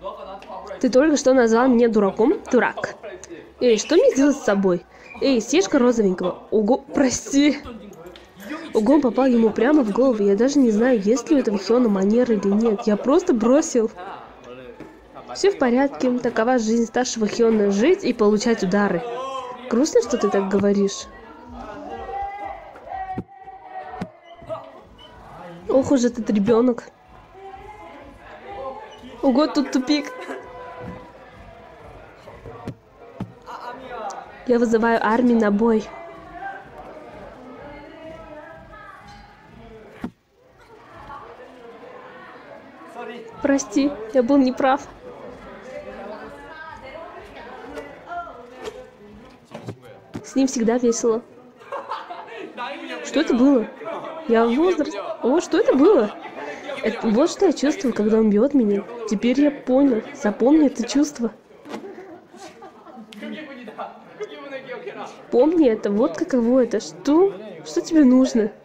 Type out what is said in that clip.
Ты только что назвал меня дураком? Дурак. Эй, что мне сделать с собой? Эй, стежка розовенького. Ого, прости. Угон попал ему прямо в голову. Я даже не знаю, есть ли у этого Хёна манеры или нет. Я просто бросил. Все в порядке. Такова жизнь старшего Хёна. Жить и получать удары. Грустно, что ты так говоришь. Ох уж этот ребенок. Ого, тут тупик. Я вызываю армию на бой. Прости, я был неправ. С ним всегда весело. Что это было? Я в возрасте. О, что это было? Вот что я чувствую, когда он бьет меня. Теперь я понял. Запомни это чувство. Помни это. Вот каково это. Что? Что тебе нужно?